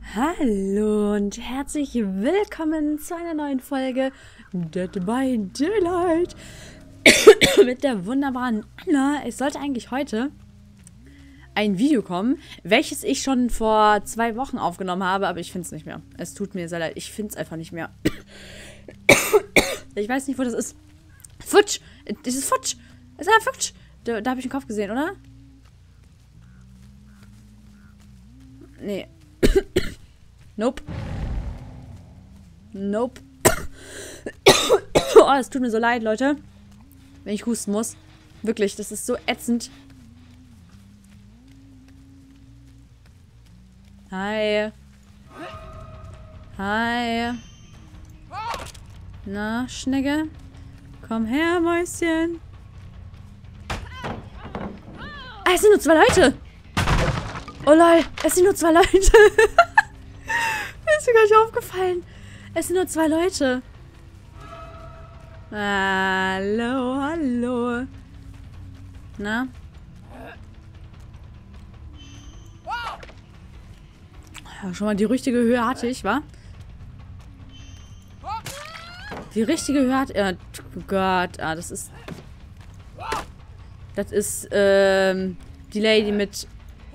Hallo und herzlich willkommen zu einer neuen Folge Dead by Daylight mit der wunderbaren Anna. Es sollte eigentlich heute ein Video kommen, welches ich schon vor 2 Wochen aufgenommen habe, aber ich finde es nicht mehr. Es tut mir sehr leid, ich finde es einfach nicht mehr. Ich weiß nicht, wo das ist. Futsch! Es ist Futsch! Es ist Futsch! Da habe ich den Kopf gesehen, oder? Nee. Nope. Nope. Oh, es tut mir so leid, Leute. Wenn ich husten muss. Wirklich, das ist so ätzend. Hi. Hi. Na, Schnecke? Komm her, Mäuschen. Ah, es sind nur 2 Leute. Oh lol, es sind nur 2 Leute. Ist mir gar nicht aufgefallen. Es sind nur 2 Leute. Hallo, hallo. Na? Ja, schon mal die richtige Höhe hatte ich, wa? Die richtige Höhe hat... oh Gott, das ist... Das ist, die Lady mit...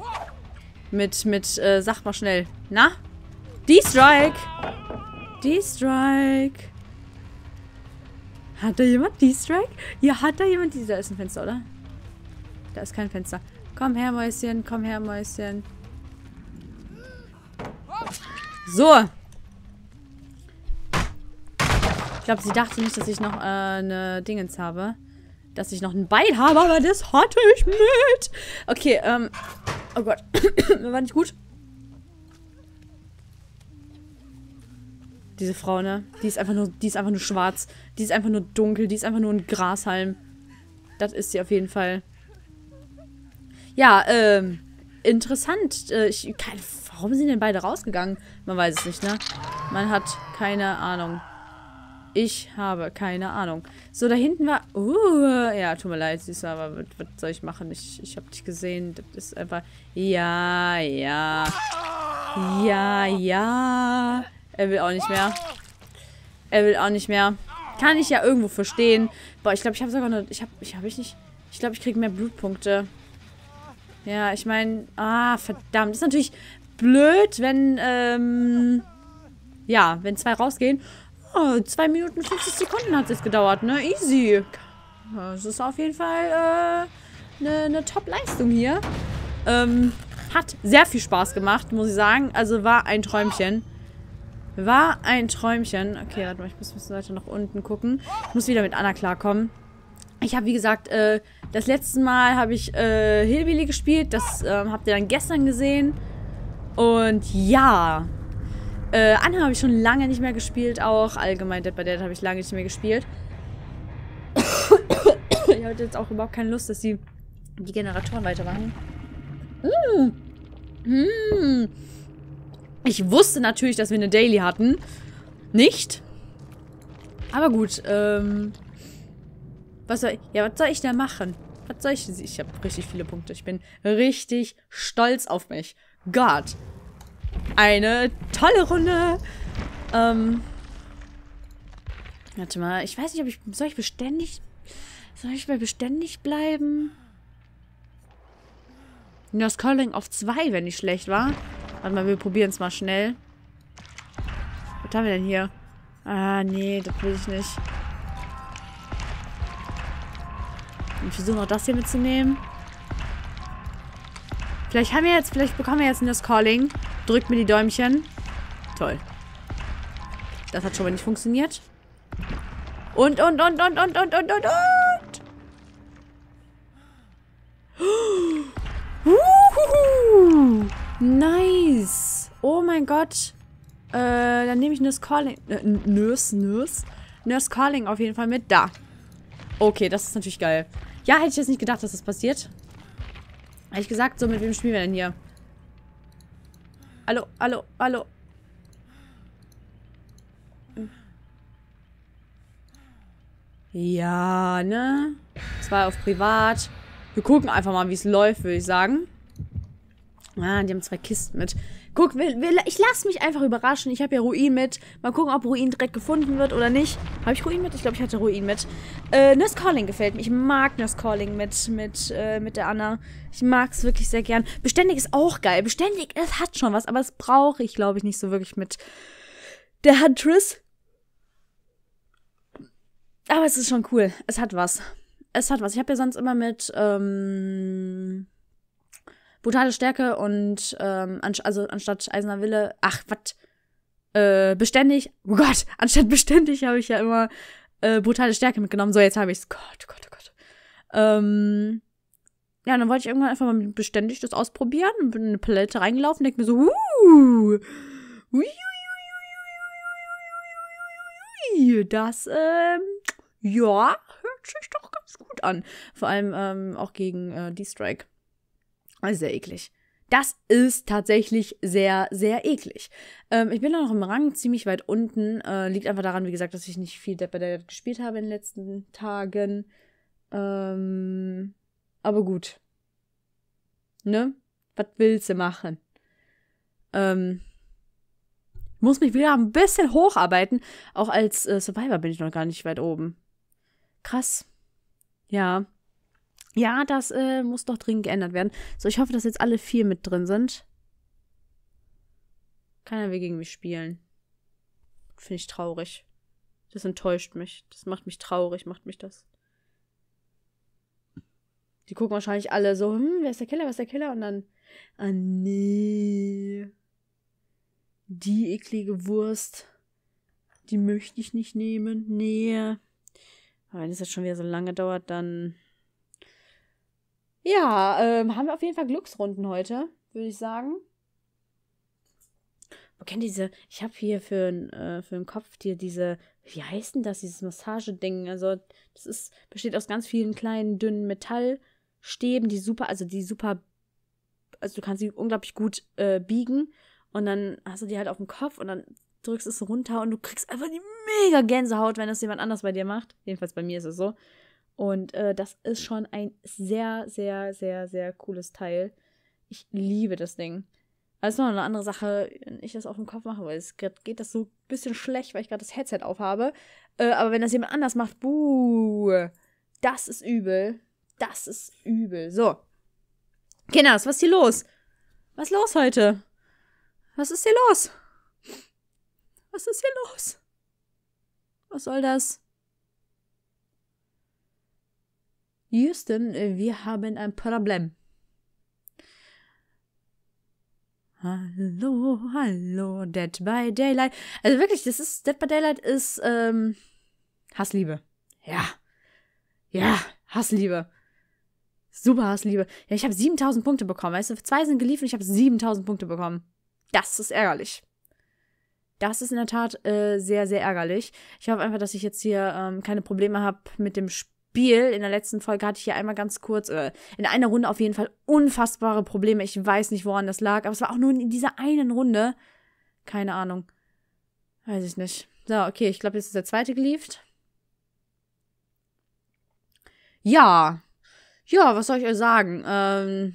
sag mal schnell. Na? D-Strike! D-Strike! Hat da jemand D-Strike? Ja, hat da jemand... Da ist ein Fenster, oder? Da ist kein Fenster. Komm her, Mäuschen. Komm her, Mäuschen. So. Ich glaube, sie dachte nicht, dass ich noch eine Dingens habe. Dass ich noch ein Bein habe, aber das hatte ich mit. Okay, oh Gott. War nicht gut. Diese Frau, ne? Die ist einfach nur schwarz. Die ist einfach nur dunkel. Die ist einfach nur ein Grashalm. Das ist sie auf jeden Fall. Ja, interessant. Warum sind denn beide rausgegangen? Man weiß es nicht, ne? Man hat keine Ahnung. Ich habe keine Ahnung. So, da hinten war... ja, tut mir leid, süß, aber was soll ich machen? Ich habe dich gesehen. Das ist einfach... Ja, ja. Ja, ja. Er will auch nicht mehr. Er will auch nicht mehr. Kann ich ja irgendwo verstehen. Boah, ich glaube, ich habe sogar noch... Ich glaube, ich kriege mehr Blutpunkte. Ja, ich meine... Ah, verdammt. Das ist natürlich blöd, wenn... ja, wenn 2 rausgehen. Oh, 2 Minuten 50 Sekunden hat es jetzt gedauert, ne? Easy. Das ist auf jeden Fall eine Top-Leistung hier. Hat sehr viel Spaß gemacht, muss ich sagen. Also war ein Träumchen. War ein Träumchen. Okay, warte mal, ich muss ein bisschen weiter nach unten gucken. Ich muss wieder mit Anna klarkommen. Ich habe, wie gesagt, das letzte Mal habe ich Hillbilly gespielt. Das habt ihr dann gestern gesehen. Und ja... Anna habe ich schon lange nicht mehr gespielt, auch. Allgemein Dead by Daylight habe ich lange nicht mehr gespielt. Ich hatte jetzt auch überhaupt keine Lust, dass die Generatoren weitermachen. Ich wusste natürlich, dass wir eine Daily hatten. Nicht. Aber gut, was soll ich da machen? Was soll ich... Ich habe richtig viele Punkte. Ich bin richtig stolz auf mich. Gott. Eine tolle Runde. Warte mal, ich weiß nicht, ob ich... Soll ich bei beständig bleiben? Nurse Calling auf 2, wenn nicht schlecht war. Warte mal, wir probieren es mal schnell. Was haben wir denn hier? Ah, nee, das will ich nicht. Ich versuche noch das hier mitzunehmen. Vielleicht bekommen wir jetzt Nurse Calling. Drückt mir die Däumchen. Toll. Das hat schon mal nicht funktioniert. Und. Nice. Oh mein Gott. Dann nehme ich Nurse Calling. Nurse Calling auf jeden Fall mit. Da. Okay, das ist natürlich geil. Ja, hätte ich jetzt nicht gedacht, dass das passiert. Hätte ich gesagt, so mit wem spielen wir denn hier? Hallo, hallo, hallo. Ja, ne? 2 auf privat. Wir gucken einfach mal, wie es läuft, würde ich sagen. Ah, die haben 2 Kisten mit. Guck, ich lasse mich einfach überraschen. Ich habe ja Ruin mit. Mal gucken, ob Ruin direkt gefunden wird oder nicht. Habe ich Ruin mit? Ich glaube, ich hatte Ruin mit. Nurse Calling gefällt mir. Ich mag Nurse Calling mit der Anna. Ich mag es wirklich sehr gern. Beständig ist auch geil. Beständig, es hat schon was, aber das brauche ich, glaube ich, nicht so wirklich mit der Huntress. Aber es ist schon cool. Es hat was. Es hat was. Ich habe ja sonst immer mit brutale Stärke und also anstatt Eiserner Wille, beständig, oh Gott, anstatt beständig habe ich ja immer brutale Stärke mitgenommen. So, jetzt habe ich es. Gott, oh Gott, oh Gott. Ja, dann wollte ich irgendwann einfach mal mit beständig das ausprobieren und bin in eine Palette reingelaufen und denke mir so, das, ja, hört sich doch ganz gut an. Vor allem auch gegen D-Strike. Also sehr eklig. Das ist tatsächlich sehr, sehr eklig. Ich bin noch im Rang ziemlich weit unten. Liegt einfach daran, wie gesagt, dass ich nicht viel Dead by Daylight gespielt habe in den letzten Tagen. Aber gut. Ne? Was willst du machen? Muss mich wieder ein bisschen hocharbeiten. Auch als Survivor bin ich noch gar nicht weit oben. Krass. Ja. Ja, das muss doch dringend geändert werden. So, ich hoffe, dass jetzt alle 4 mit drin sind. Keiner will gegen mich spielen. Finde ich traurig. Das enttäuscht mich. Das macht mich traurig, macht mich das. Die gucken wahrscheinlich alle so, wer ist der Killer, wer ist der Killer? Und dann, ah nee. Die eklige Wurst. Die möchte ich nicht nehmen. Nee. Aber wenn es jetzt schon wieder so lange dauert, dann... Ja, haben wir auf jeden Fall Glücksrunden heute, würde ich sagen. Man kennt diese, ich habe hier für den Kopf hier diese, wie heißt denn das, dieses Massageding? Also, das besteht aus ganz vielen kleinen, dünnen Metallstäben, also du kannst sie unglaublich gut biegen und dann hast du die halt auf dem Kopf und dann drückst du es runter und du kriegst einfach die mega Gänsehaut, wenn das jemand anders bei dir macht. Jedenfalls bei mir ist es so. Und das ist schon ein sehr, sehr, sehr, sehr cooles Teil. Ich liebe das Ding. Also noch eine andere Sache, wenn ich das auf dem Kopf mache, weil es geht das so ein bisschen schlecht, weil ich gerade das Headset aufhabe. Aber wenn das jemand anders macht, das ist übel. Das ist übel. So. Kinders, was ist hier los? Was ist los heute? Was ist hier los? Was ist hier los? Was soll das? Houston, wir haben ein Problem. Hallo, hallo, Dead by Daylight. Also wirklich, Dead by Daylight ist, Hassliebe. Ja, Hassliebe. Super Hassliebe. Ja, ich habe 7000 Punkte bekommen, weißt du, 2 sind geliefert und ich habe 7000 Punkte bekommen. Das ist ärgerlich. Das ist in der Tat sehr, sehr ärgerlich. Ich hoffe einfach, dass ich jetzt hier keine Probleme habe mit dem Spiel. In der letzten Folge hatte ich hier einmal ganz kurz, in einer Runde auf jeden Fall unfassbare Probleme. Ich weiß nicht, woran das lag, aber es war auch nur in dieser einen Runde. Keine Ahnung. Weiß ich nicht. So, okay, ich glaube, jetzt ist der zweite geliefert. Ja. Ja, was soll ich euch sagen?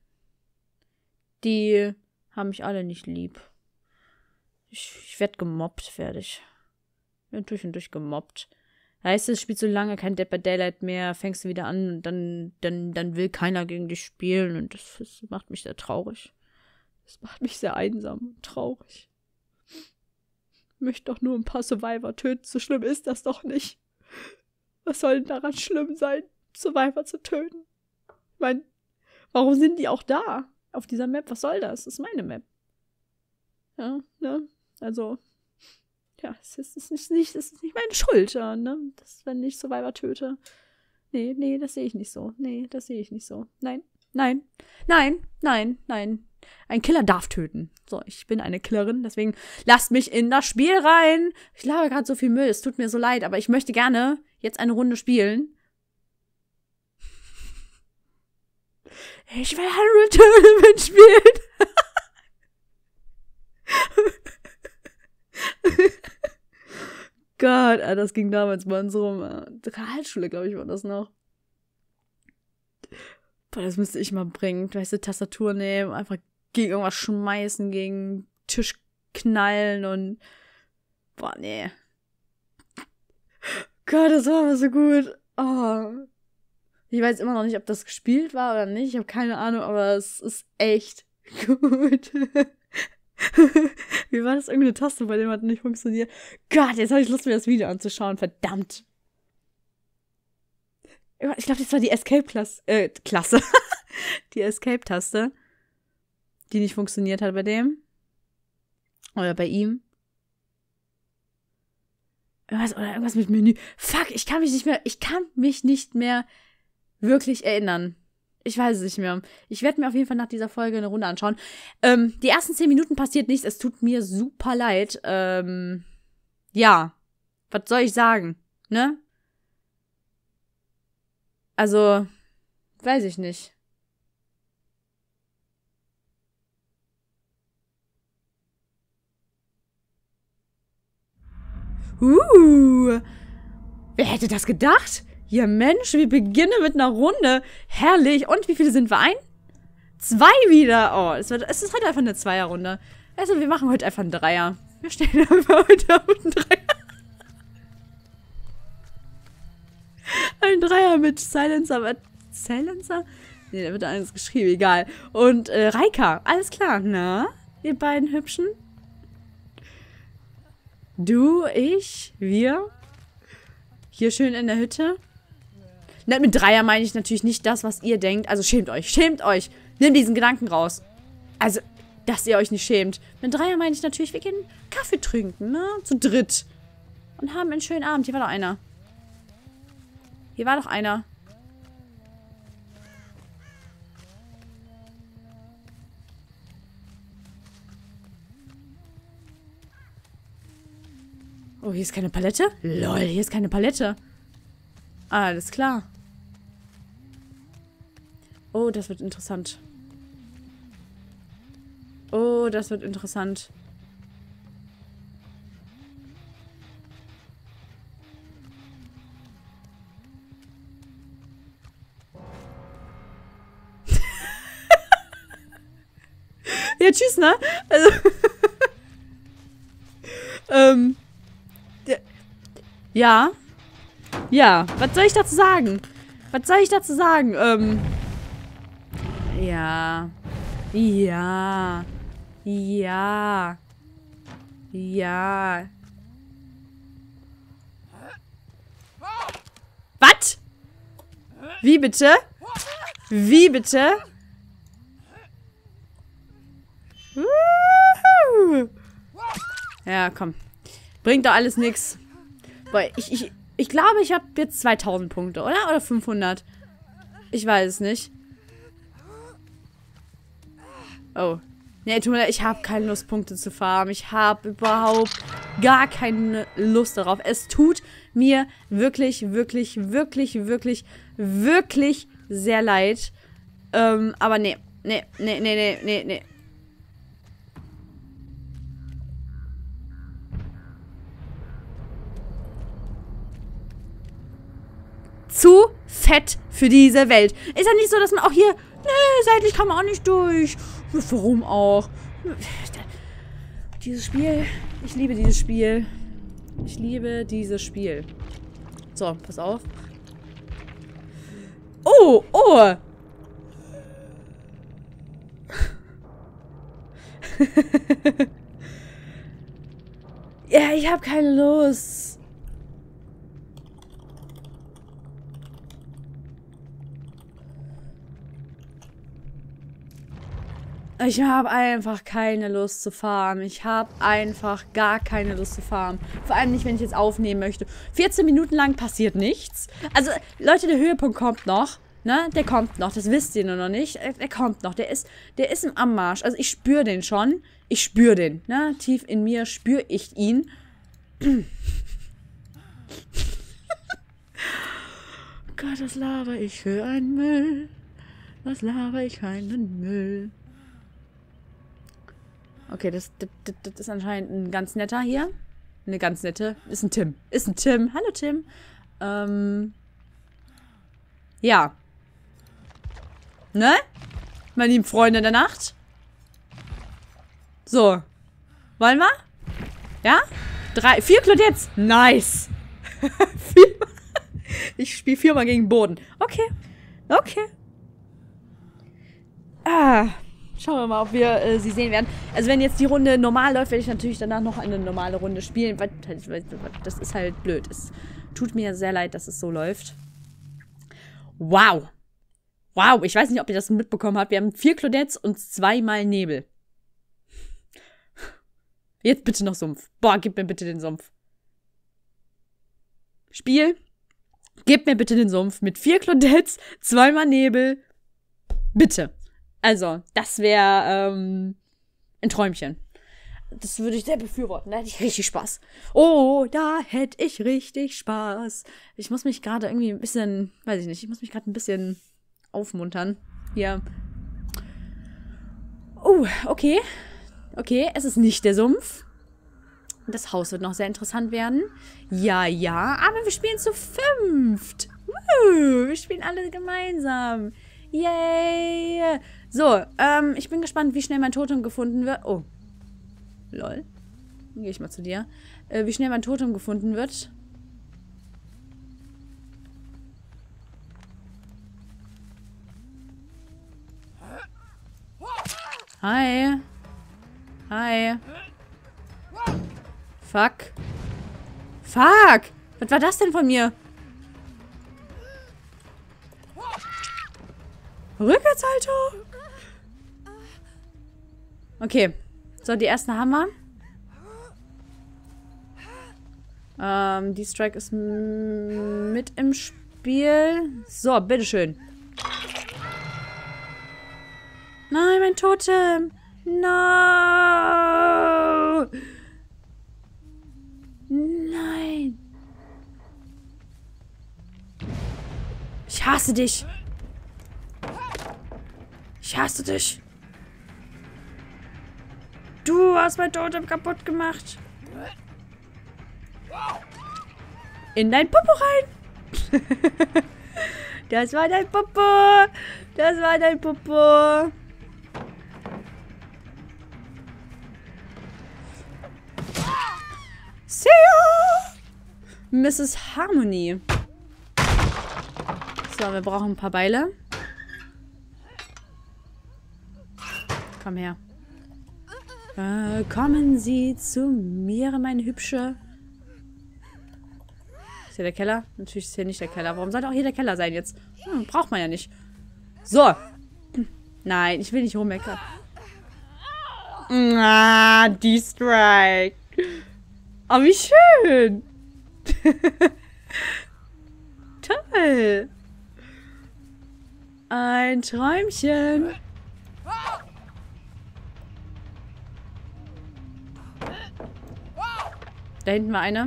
Die haben mich alle nicht lieb. Ich werde gemobbt, fertig. Ich werde durch und durch gemobbt. Heißt es, spielst so lange kein Dead by Daylight mehr, fängst du wieder an und dann will keiner gegen dich spielen und das macht mich sehr traurig. Das macht mich sehr einsam und traurig. Ich möchte doch nur ein paar Survivor töten, so schlimm ist das doch nicht. Was soll denn daran schlimm sein, Survivor zu töten? Ich meine, warum sind die auch da? Auf dieser Map, was soll das? Das ist meine Map. Ja, ne? Also... Ja, es ist nicht meine Schuld, ja, ne? Wenn ich Survivor töte. Nee, das sehe ich nicht so. Nee, das sehe ich nicht so. Nein. Ein Killer darf töten. So, ich bin eine Killerin, deswegen lasst mich in das Spiel rein. Ich laber gerade so viel Müll, es tut mir so leid, aber ich möchte gerne jetzt eine Runde spielen. Ich will Unreal Tournament spielen. Gott, das ging damals bei uns rum. Realschule, glaube ich, war das noch. Boah, das müsste ich mal bringen. Weißt du, Tastatur nehmen, einfach gegen irgendwas schmeißen, gegen Tisch knallen und boah, nee. Gott, das war aber so gut. Oh. Ich weiß immer noch nicht, ob das gespielt war oder nicht. Ich habe keine Ahnung, aber es ist echt gut. Wie war das? Irgendeine Taste, bei dem hat nicht funktioniert. Gott, jetzt habe ich Lust, mir das Video anzuschauen. Verdammt. Ich glaube, das war die Escape-Klasse. Die Escape-Taste. Die nicht funktioniert hat bei dem. Oder bei ihm. Irgendwas mit Menü. Fuck, ich kann mich nicht mehr wirklich erinnern. Ich weiß es nicht mehr. Ich werde mir auf jeden Fall nach dieser Folge eine Runde anschauen. Die ersten 10 Minuten passiert nichts. Es tut mir super leid. Ja. Was soll ich sagen? Ne? Also, weiß ich nicht. Wer hätte das gedacht? Ja Mensch, wir beginnen mit einer Runde. Herrlich. Und wie viele sind wir ein? 2 wieder. Oh, es ist heute einfach eine Zweierrunde. Also wir machen heute einfach einen Dreier. Wir stehen einfach heute auf einen Dreier. Ein Dreier mit Silencer. Silencer? Nee, da wird alles geschrieben, egal. Und Reika, alles klar. Na, ihr beiden Hübschen? Du, ich, wir. Hier schön in der Hütte. Na, mit Dreier meine ich natürlich nicht das, was ihr denkt. Also schämt euch, schämt euch. Nehmt diesen Gedanken raus. Also, dass ihr euch nicht schämt. Mit Dreier meine ich natürlich, wir gehen Kaffee trinken, ne? Zu dritt. Und haben einen schönen Abend. Hier war doch einer. Hier war doch einer. Oh, hier ist keine Palette? Lol, hier ist keine Palette. Alles klar. Oh, das wird interessant. Oh, das wird interessant. Ja, tschüss, ne? Also ja. Ja, was soll ich dazu sagen? Was soll ich dazu sagen? Ja. Ja. Ja. Ja. Was? Wie bitte? Wie bitte? Ja, komm. Bringt doch alles nix. Boah, ich glaube, ich habe jetzt 2000 Punkte, oder? Oder 500? Ich weiß es nicht. Oh. Nee, tut mir leid, ich habe keine Lust, Punkte zu farmen. Ich habe überhaupt gar keine Lust darauf. Es tut mir wirklich, wirklich, wirklich, wirklich, wirklich sehr leid. Aber nee. Nee. Zu fett für diese Welt. Ist ja nicht so, dass man auch hier... Nee, seitlich kann man auch nicht durch. Warum auch? Dieses Spiel... Ich liebe dieses Spiel. Ich liebe dieses Spiel. So, pass auf. Oh! Ja, ich habe keine Lust. Ich habe einfach keine Lust zu farmen. Ich habe einfach gar keine Lust zu farmen. Vor allem nicht, wenn ich jetzt aufnehmen möchte. 14 Minuten lang passiert nichts. Also, Leute, der Höhepunkt kommt noch. Ne? Der kommt noch. Das wisst ihr nur noch nicht. Der kommt noch. Der ist im Anmarsch. Also, ich spüre den schon. Ich spüre den. Ne? Tief in mir spüre ich ihn. Gott, was laber ich für einen Müll? Was laber ich für einen Müll? Okay, das ist anscheinend ein ganz netter hier. Eine ganz nette. Ist ein Tim. Ist ein Tim. Hallo, Tim. Ja. Ne? Meine lieben Freunde der Nacht. So. Wollen wir? Ja? 4 Claudettes. Nice. Ich spiele 4-mal gegen Boden. Okay. Okay. Schauen wir mal, ob wir sie sehen werden. Also wenn jetzt die Runde normal läuft, werde ich natürlich danach noch eine normale Runde spielen. Das ist halt blöd. Es tut mir sehr leid, dass es so läuft. Wow. Wow, ich weiß nicht, ob ihr das mitbekommen habt. Wir haben 4 Claudettes und 2-mal Nebel. Jetzt bitte noch Sumpf. Boah, gib mir bitte den Sumpf. Spiel. Gib mir bitte den Sumpf mit 4 Claudettes, 2-mal Nebel. Bitte. Also, das wäre ein Träumchen. Das würde ich sehr befürworten. Da hätte ich richtig Spaß. Oh, da hätte ich richtig Spaß. Ich muss mich gerade irgendwie ein bisschen, weiß ich nicht, ich muss mich gerade ein bisschen aufmuntern. Hier. Oh, okay. Okay, es ist nicht der Sumpf. Das Haus wird noch sehr interessant werden. Ja, ja, aber wir spielen zu 5. Wir spielen alle gemeinsam. Yay. So, ich bin gespannt, wie schnell mein Totem gefunden wird. Oh. Lol. Dann gehe ich mal zu dir. Wie schnell mein Totem gefunden wird. Hi. Hi. Fuck. Fuck! Was war das denn von mir? Rückwärtshaltung! Okay. So, die ersten haben wir. Die Strike ist mit im Spiel. So, bitteschön. Nein, mein Totem! No! Nein! Ich hasse dich! Ich hasse dich! Du hast mein Totem kaputt gemacht! In dein Popo rein! Das war dein Popo! Das war dein Popo! See ya! Mrs. Harmony. So, wir brauchen ein paar Beile. Komm her. Kommen Sie zu mir, meine Hübsche. Ist hier der Keller? Natürlich ist hier nicht der Keller. Warum sollte auch hier der Keller sein jetzt? Braucht man ja nicht. So. Nein, ich will nicht rummeckern. Ah, die Strike. Oh, wie schön. Toll. Ein Träumchen. Da hinten war eine.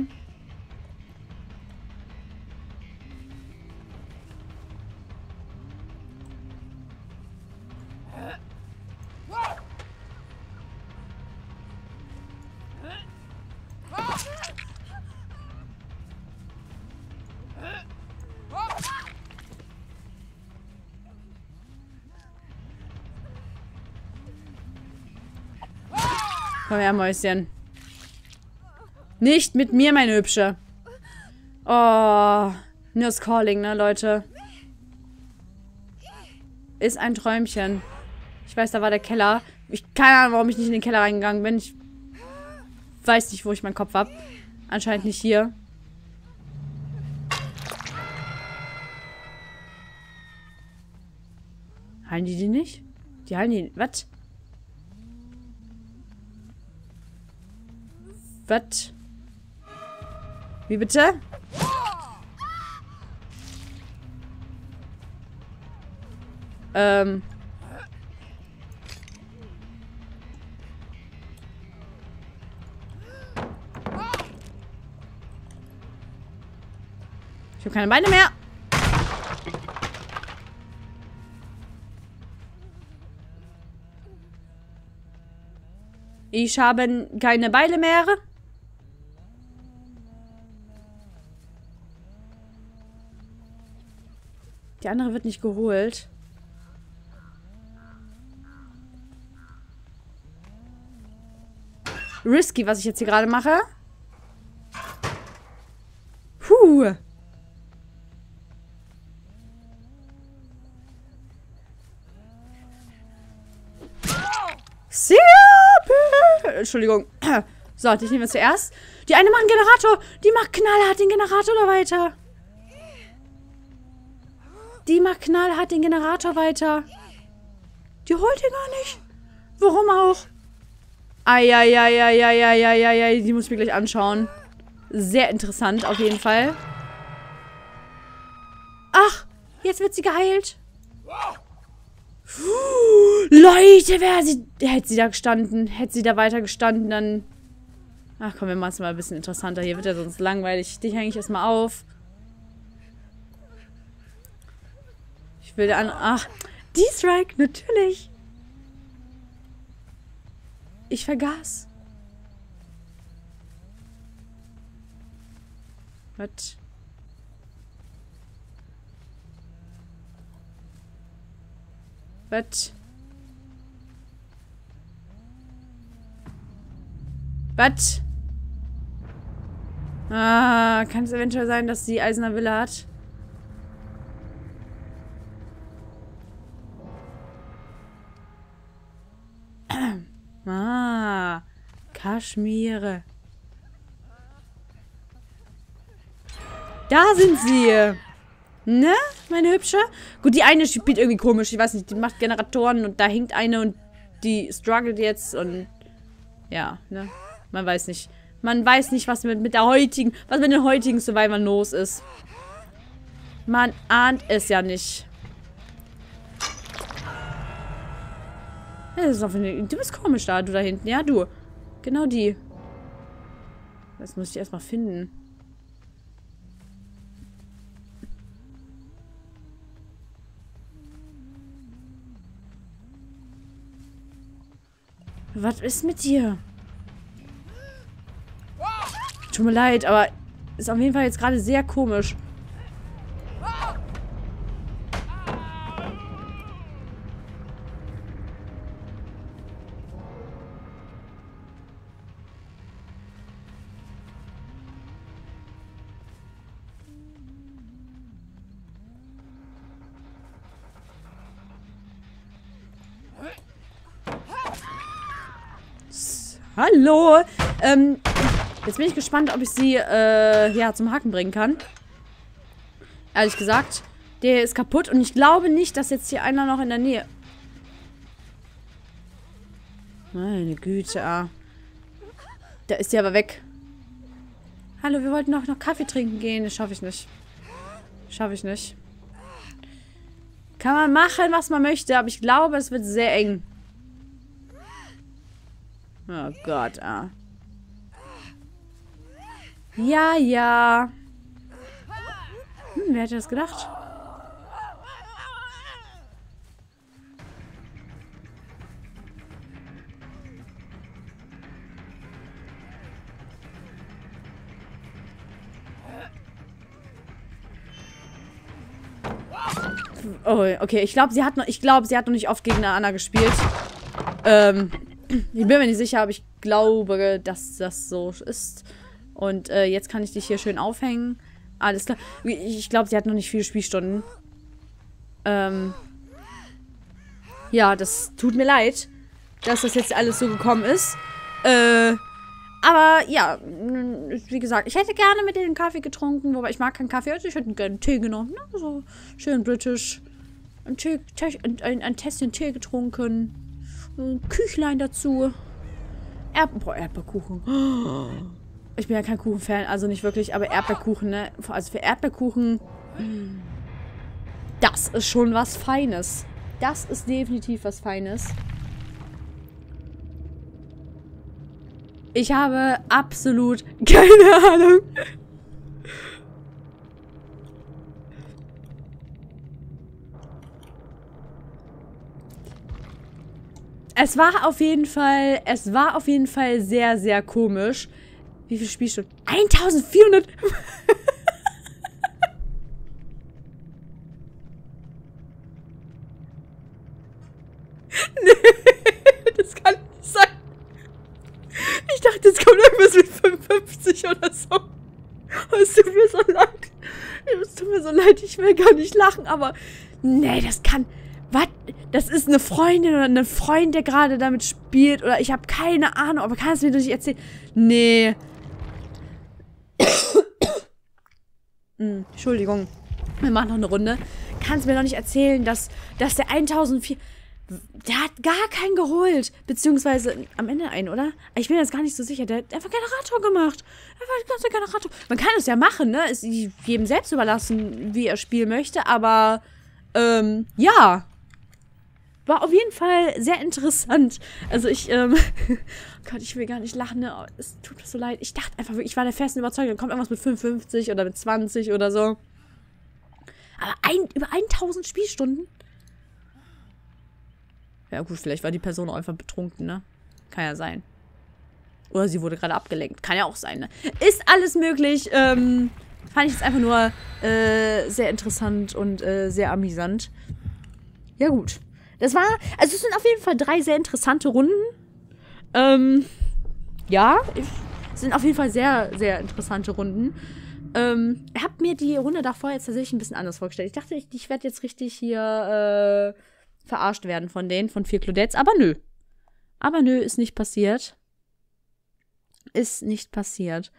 Komm her, Mäuschen. Nicht mit mir, meine Hübsche. Oh. Nurse Calling, ne, Leute? Ist ein Träumchen. Ich weiß, da war der Keller. Keine Ahnung, warum ich nicht in den Keller reingegangen bin. Ich weiß nicht, wo ich meinen Kopf hab. Anscheinend nicht hier. Heilen die nicht? Die heilen die... Was? Was? Wie bitte? Ich habe keine Beine mehr. Ich habe keine Beine mehr. Die andere wird nicht geholt. risky, was ich jetzt hier gerade mache. Puh. Sehr. Entschuldigung. So, ich nehme zuerst. Die eine macht einen Generator. Die macht knallhart den Generator da weiter. Die macht knallhart den Generator weiter. Die holt ihn gar nicht. Warum auch? Eieieiei, die muss ich mir gleich anschauen. Sehr interessant, auf jeden Fall. Ach, jetzt wird sie geheilt. Leute, hätte sie da gestanden, hätte sie da weiter gestanden, dann... Ach komm, wir machen es mal ein bisschen interessanter. Hier wird ja sonst langweilig. Dich hänge ich erstmal auf. Ich will an... Ach, D-Strike, natürlich. Ich vergaß. Was? Was? Was? Ah, kann es eventuell sein, dass sie Eisener Wille hat? Ah, Kaschmire. Da sind sie. Ne, meine Hübsche? Gut, die eine spielt irgendwie komisch. Ich weiß nicht, die macht Generatoren und da hinkt eine und die struggelt jetzt und... Ja, ne? Man weiß nicht. Man weiß nicht, was mit den heutigen Survivors los ist. Man ahnt es ja nicht. Ja, das ist auch du bist komisch da, du da hinten. Ja, du. Genau die. Das muss ich erstmal finden. Was ist mit dir? Tut mir leid, aber ist auf jeden Fall jetzt gerade sehr komisch. Hallo! Jetzt bin ich gespannt, ob ich sie, ja, zum Haken bringen kann. Ehrlich gesagt. Der ist kaputt und ich glaube nicht, dass jetzt hier einer noch in der Nähe... Meine Güte, ah. Da ist sie aber weg. Hallo, wir wollten doch noch Kaffee trinken gehen. Das schaffe ich nicht. Schaffe ich nicht. Kann man machen, was man möchte, aber ich glaube, es wird sehr eng. Oh Gott, ah. Ja, ja. Wer hätte das gedacht? Oh, okay. Ich glaube, sie hat noch nicht oft gegen eine Anna gespielt. Ich bin mir nicht sicher, aber ich glaube, dass das so ist. Und jetzt kann ich dich hier schön aufhängen. Alles klar. Ich glaube, sie hat noch nicht viele Spielstunden. Ja, das tut mir leid, dass das jetzt alles so gekommen ist. Aber ja, wie gesagt, ich hätte gerne mit denen Kaffee getrunken, wobei ich mag keinen Kaffee, also ich hätte gerne einen Tee genommen. Ne? So schön britisch. Ein Tässchen Tee getrunken. Ein Küchlein dazu. Erdbeerkuchen. Ich bin ja kein Kuchenfan, also nicht wirklich, aber Erdbeerkuchen, ne? Also für Erdbeerkuchen, das ist schon was Feines. Das ist definitiv was Feines. Ich habe absolut keine Ahnung. Es war auf jeden Fall sehr, sehr komisch. Wie viele Spielstunden? 1400! Nee, das kann nicht sein. Ich dachte, leid, ich will gar nicht lachen, aber... Nee, das kann... Was? Das ist eine Freundin oder ein Freund, der gerade damit spielt. Oder ich habe keine Ahnung, aber kann es mir doch nicht erzählen. Nee. Entschuldigung. Wir machen noch eine Runde. Kannst mir doch nicht erzählen, dass der 1004... Der hat gar keinen geholt. Beziehungsweise am Ende einen, oder? Ich bin jetzt gar nicht so sicher. Der hat einfach Generator gemacht. Einfach ganze Generator. Man kann es ja machen, ne? Ist jedem selbst überlassen, wie er spielen möchte. Aber, ja. War auf jeden Fall sehr interessant. Also ich, Gott, ich will gar nicht lachen, ne? Oh, es tut mir so leid. Ich dachte einfach wirklich, ich war der festen Überzeugung, da kommt irgendwas mit 55 oder mit 20 oder so. Aber über 1000 Spielstunden? Ja gut, vielleicht war die Person auch einfach betrunken, ne? Kann ja sein. Oder sie wurde gerade abgelenkt. Kann ja auch sein, ne? Ist alles möglich. Fand ich jetzt einfach nur sehr interessant und sehr amüsant. Ja gut. Das war, also es sind auf jeden Fall 3 sehr interessante Runden. Ja, es sind auf jeden Fall sehr, sehr interessante Runden. Ich habe mir die Runde davor jetzt tatsächlich ein bisschen anders vorgestellt. Ich dachte, ich werde jetzt richtig hier verarscht werden von 4 Claudettes, aber nö. Aber nö, ist nicht passiert. Ist nicht passiert.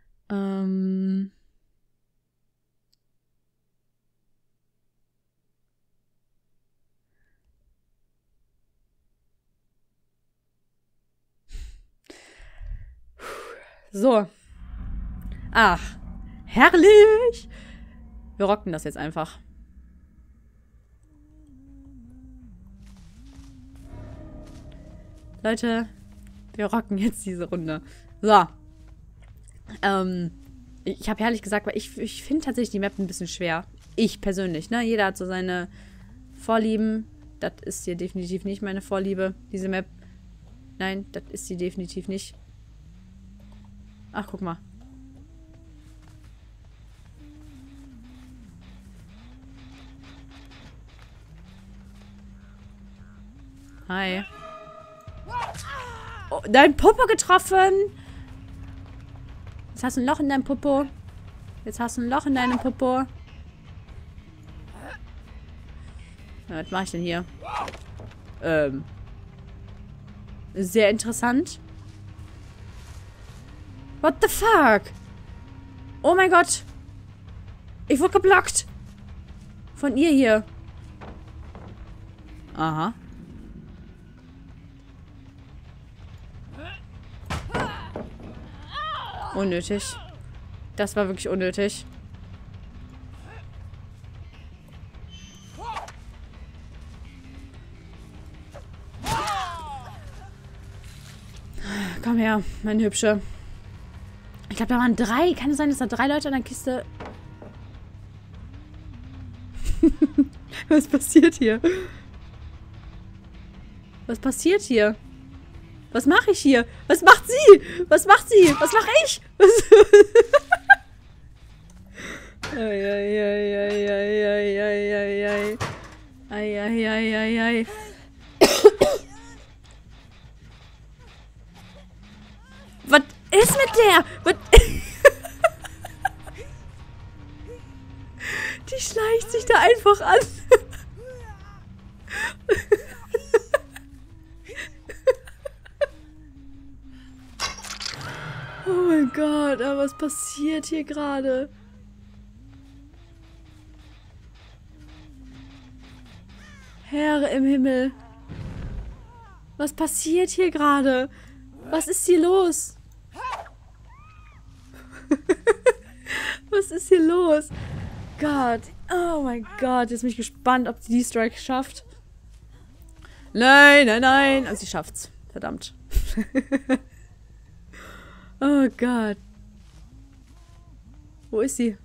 So. Ach, herrlich. Wir rocken das jetzt einfach. Leute, wir rocken jetzt diese Runde. So. Ich habe ehrlich gesagt, weil ich finde tatsächlich die Map ein bisschen schwer. Ich persönlich, ne? Jeder hat so seine Vorlieben. Das ist hier definitiv nicht meine Vorliebe, diese Map. Nein, das ist sie definitiv nicht. Ach, guck mal. Hi. Oh, dein Popo getroffen. Jetzt hast du ein Loch in deinem Popo. Jetzt hast du ein Loch in deinem Popo. Ja, was mache ich denn hier? Sehr interessant. What the fuck? Oh mein Gott. Ich wurde geblockt. Von ihr hier. Aha. Unnötig. Das war wirklich unnötig. Komm her, meine Hübsche. Ich glaube, da waren 3. Kann es sein, dass da 3 Leute an der Kiste... Was passiert hier? Was passiert hier? Was mache ich hier? Was macht sie? Was macht sie? Was mache ich? Ei. Was ist mit der? Was? Die schleicht sich da einfach an. Oh mein Gott, aber was passiert hier gerade? Herr im Himmel. Was passiert hier gerade? Was ist hier los? Was ist hier los? Gott. Oh mein Gott. Jetzt bin ich gespannt, ob sie die Strike schafft. Nein. Also sie schafft's. Verdammt. Oh Gott. Wo ist sie?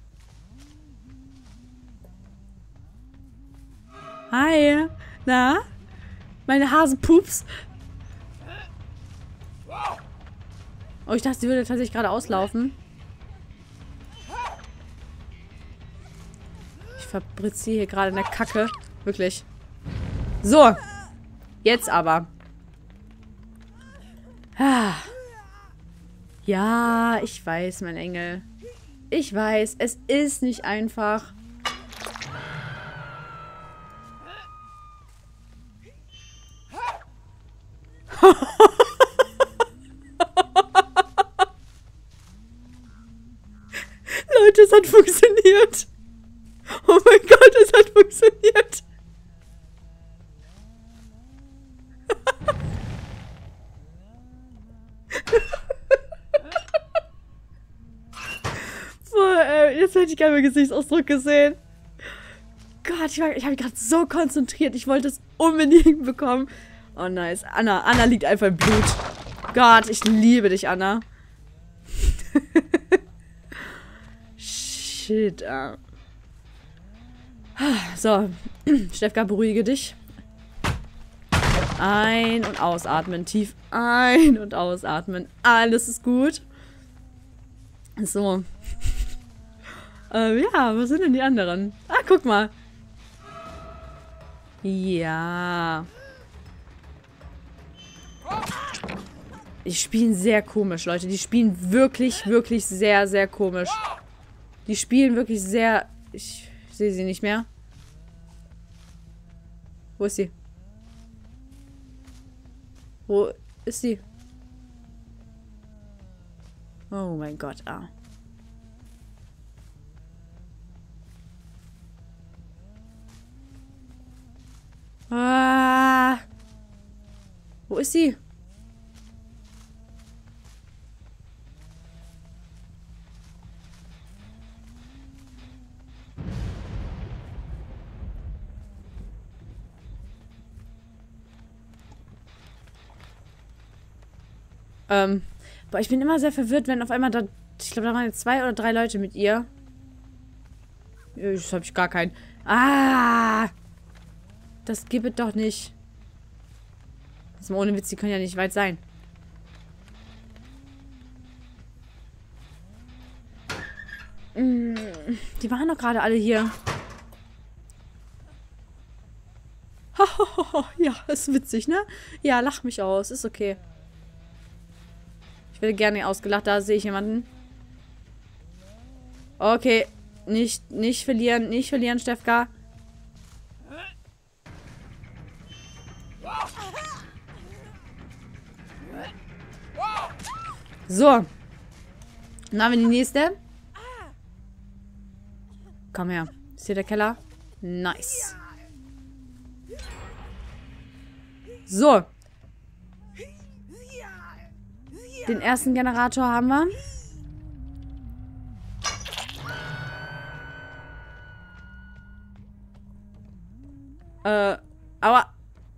Hi. Na? Meine Hasenpups. Oh, ich dachte, sie würde tatsächlich gerade auslaufen. Ich verbritze hier gerade in der Kacke. Wirklich. So. Jetzt aber. Ja, ich weiß, mein Engel. Ich weiß, es ist nicht einfach. es hat funktioniert. Oh mein Gott, es hat funktioniert. Boah, jetzt hätte ich gerne meinen Gesichtsausdruck gesehen. Gott, ich habe mich gerade so konzentriert. Ich wollte es unbedingt bekommen. Oh, nice. Anna liegt einfach im Blut. Gott, ich liebe dich, Anna. Shit. So. Stefka, beruhige dich. Ein- und ausatmen. Tief ein- und ausatmen. Alles ist gut. So. Ja, was sind denn die anderen? Ah, guck mal. Ja. Die spielen sehr komisch, Leute. Die spielen wirklich, wirklich sehr, sehr komisch. Die spielen wirklich sehr... Ich sehe sie nicht mehr. Wo ist sie? Wo ist sie? Oh mein Gott, Wo ist sie? Boah, ich bin immer sehr verwirrt, wenn auf einmal da... Ich glaube, da waren jetzt 2 oder 3 Leute mit ihr. Das habe ich gar keinen. Das gibt es doch nicht. Das ist mal ohne Witz, die können ja nicht weit sein. Die waren doch gerade alle hier. Ja, ist witzig, ne? Ja, lach mich aus. Ist okay. Ich werde gerne ausgelacht. Da sehe ich jemanden. Okay. Nicht verlieren. Nicht verlieren, Stefka. So. Dann haben wir die nächste. Komm her. Ist hier der Keller? Nice. So. Den ersten Generator haben wir. Aua.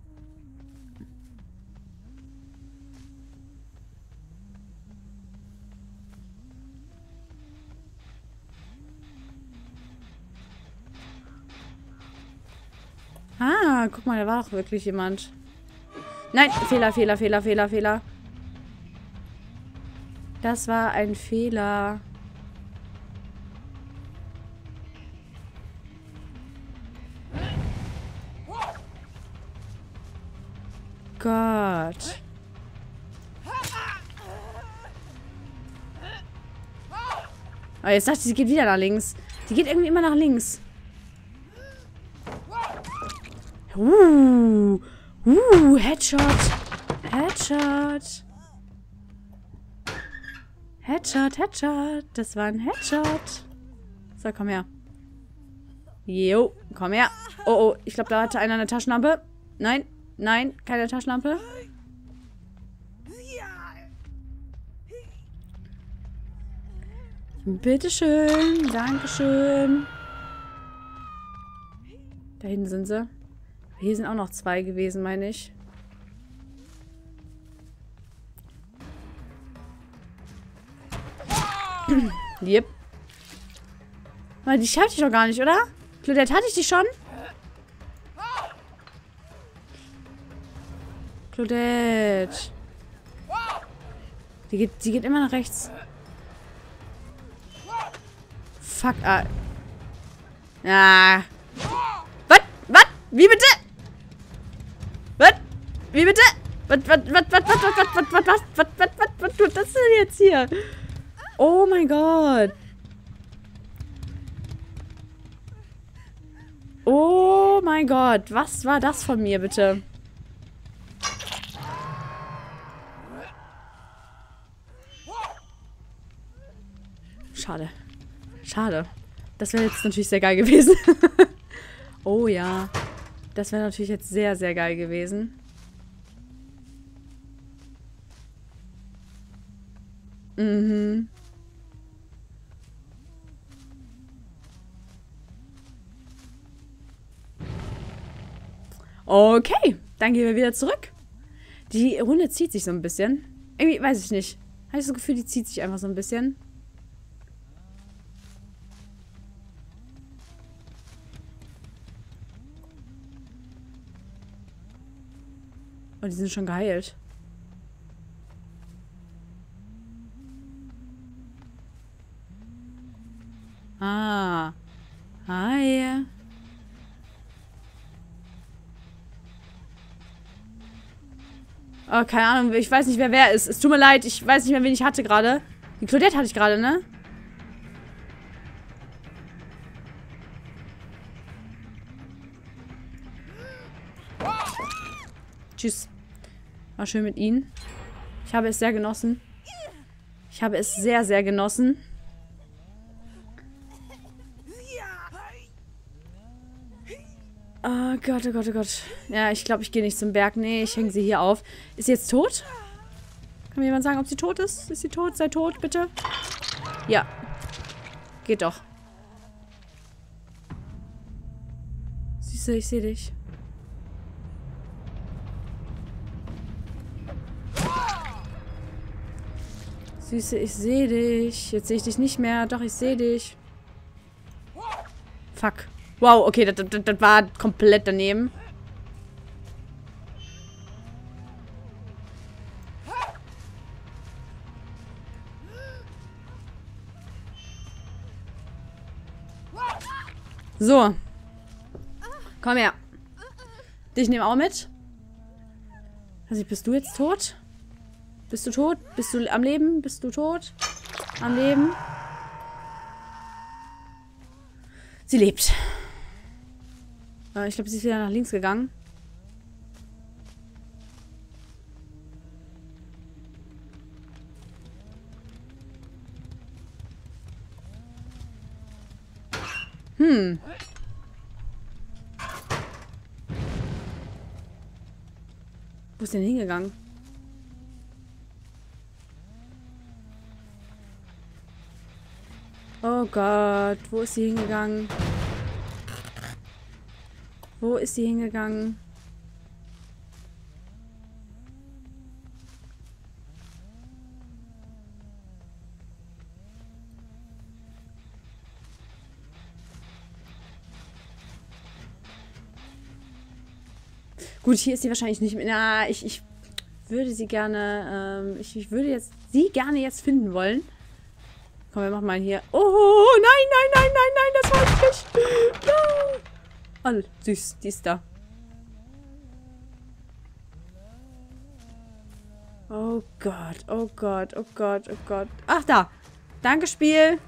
Guck mal, da war doch wirklich jemand. Nein, Fehler. Das war ein Fehler. Gott. Oh, jetzt dachte ich, sie geht wieder nach links. Die geht irgendwie immer nach links. Headshot. Headshot. Das war ein Headshot. So, komm her. Jo, komm her. Oh, ich glaube, da hatte einer eine Taschenlampe. Nein, keine Taschenlampe. Bitteschön, dankeschön. Da hinten sind sie. Hier sind auch noch 2 gewesen, meine ich. Yep. Die hatte ich doch gar nicht, oder? Claudette, hatte ich die schon? Claudette. Die geht immer nach rechts. Fuck. Was? Wie bitte? Was? Wie bitte? Was tut das denn jetzt hier? Oh mein Gott. Oh mein Gott. Was war das von mir, bitte? Schade. Schade. Das wäre jetzt natürlich sehr geil gewesen. Oh ja. Das wäre natürlich jetzt sehr, sehr geil gewesen. Mhm. Okay, dann gehen wir wieder zurück. Die Runde zieht sich so ein bisschen. Irgendwie, weiß ich nicht. Habe ich das Gefühl, die zieht sich einfach so ein bisschen. Oh, die sind schon geheilt. Ah. Hi. Oh, keine Ahnung. Ich weiß nicht, wer ist. Es tut mir leid. Ich weiß nicht mehr, wen ich hatte gerade. Die Claudette hatte ich gerade, ne? Tschüss. War schön mit Ihnen. Ich habe es sehr genossen. Ich habe es sehr, sehr genossen. Oh Gott, oh Gott, oh Gott. Ja, ich glaube, ich gehe nicht zum Berg. Nee, ich hänge sie hier auf. Ist sie jetzt tot? Kann mir jemand sagen, ob sie tot ist? Ist sie tot? Sei tot, bitte. Ja. Geht doch. Süße, ich sehe dich. Süße, ich sehe dich. Jetzt sehe ich dich nicht mehr. Doch, ich sehe dich. Fuck. Wow, okay, das war komplett daneben. So. Komm her. Dich nehmen auch mit. Also, bist du jetzt tot? Bist du tot? Bist du am Leben? Bist du tot? Am Leben? Sie lebt. Ich glaube, sie ist wieder nach links gegangen. Wo ist denn hingegangen? Oh Gott, wo ist sie hingegangen? Wo ist sie hingegangen? Gut, hier ist sie wahrscheinlich nicht mehr. Na, ich würde sie gerne, ich würde sie gerne jetzt finden wollen. Komm, wir machen mal hier. Oh, nein, das war ich nicht. No. Oh, süß, die ist da. Oh Gott, oh Gott, oh Gott, oh Gott. Ach, da. Danke, Spiel.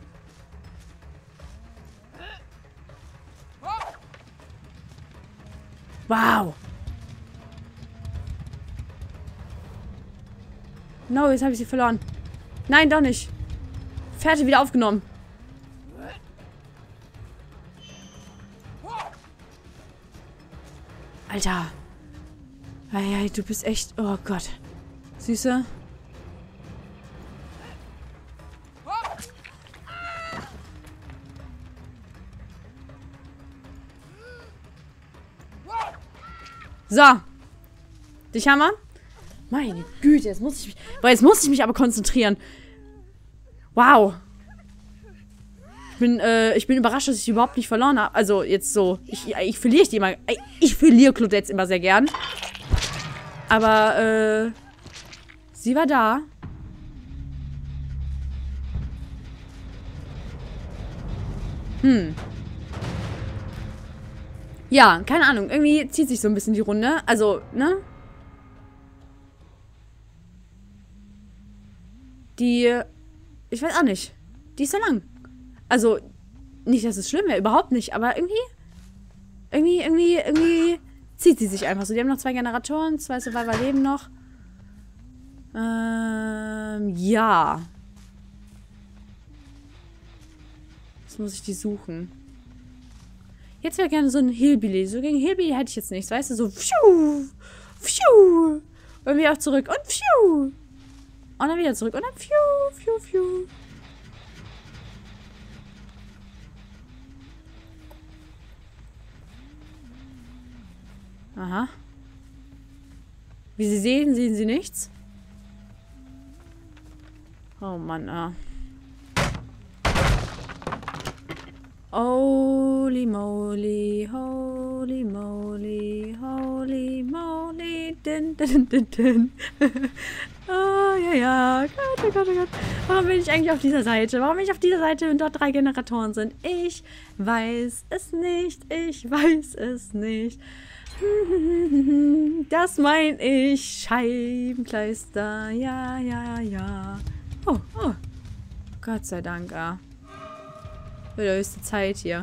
Wow. No, jetzt habe ich sie verloren. Nein, doch nicht. Fährte wieder aufgenommen. Alter. Ei, du bist echt... Oh Gott. Süße. So. Dich haben wir? Meine Güte, jetzt muss ich mich... Boah, jetzt muss ich mich aber konzentrieren. Wow. Ich bin überrascht, dass ich sie überhaupt nicht verloren habe. Also, jetzt so. Ich verliere die immer. Ich verliere Claudette immer sehr gern. Aber, sie war da. Ja, keine Ahnung. Irgendwie zieht sich so ein bisschen die Runde. Also, ne? Ich weiß auch nicht. Die ist so lang. Also, nicht, dass es schlimm wäre, überhaupt nicht, aber irgendwie zieht sie sich einfach so. Die haben noch 2 Generatoren, 2 Survivor leben noch. Ja. Jetzt muss ich die suchen. Jetzt wäre gerne so ein Hillbilly. So gegen Hillbilly hätte ich jetzt nichts, weißt du? So pfiuh, pfiuh. Und wieder auch zurück und pfiuh. Und dann wieder zurück und dann pfiuh, pfiuh, pfiuh. Aha. Wie Sie sehen, sehen Sie nichts. Oh Mann, ah. Holy moly, holy moly, holy moly, din, din, din, din. Oh, ja. Gott, oh Gott, oh Gott. Warum bin ich eigentlich auf dieser Seite? Warum bin ich auf dieser Seite und dort 3 Generatoren sind? Ich weiß es nicht. Ich weiß es nicht. Das mein ich. Scheibenkleister. Ja. Oh. Gott sei Dank, ah. Wird der höchste Zeit hier.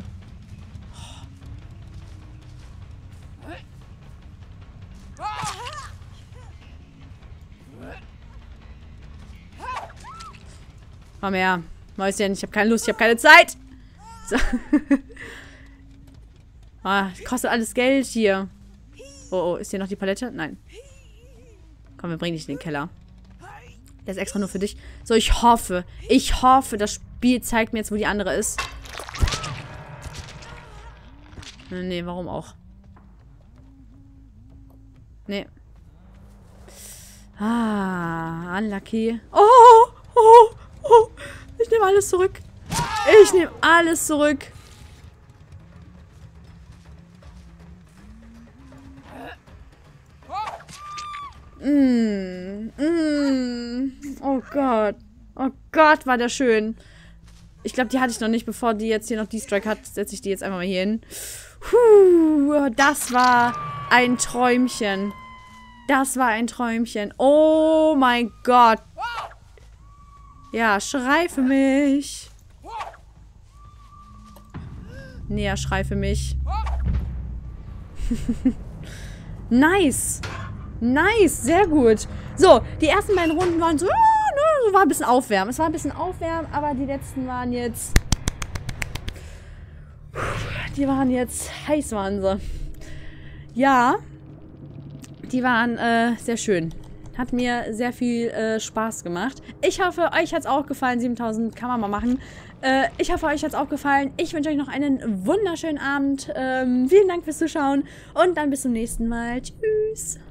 Komm her. Mäuschen, ich habe keine Lust, ich habe keine Zeit. So. Kostet alles Geld hier. Oh, ist hier noch die Palette? Nein. Komm, wir bringen dich in den Keller. Der ist extra nur für dich. So, ich hoffe, das Spiel zeigt mir jetzt, wo die andere ist. Nee, warum auch? Nee. Unlucky. Oh. Ich nehme alles zurück. Oh Gott. Oh Gott, war der schön. Ich glaube, die hatte ich noch nicht, bevor die jetzt hier noch die Strike hat. Setze ich die jetzt einfach mal hier hin. Das war ein Träumchen. Oh mein Gott. Ja, schrei für mich. Nee, schrei für mich. Nice, sehr gut. So, die ersten beiden Runden waren so, war ein bisschen aufwärmen. Aber die letzten waren jetzt... Die waren jetzt... Heiß waren sie. Ja, die waren sehr schön. Hat mir sehr viel Spaß gemacht. Ich hoffe, euch hat es auch gefallen. 7000 kann man mal machen. Ich hoffe, euch hat es auch gefallen. Ich wünsche euch noch einen wunderschönen Abend. Vielen Dank fürs Zuschauen. Und dann bis zum nächsten Mal. Tschüss.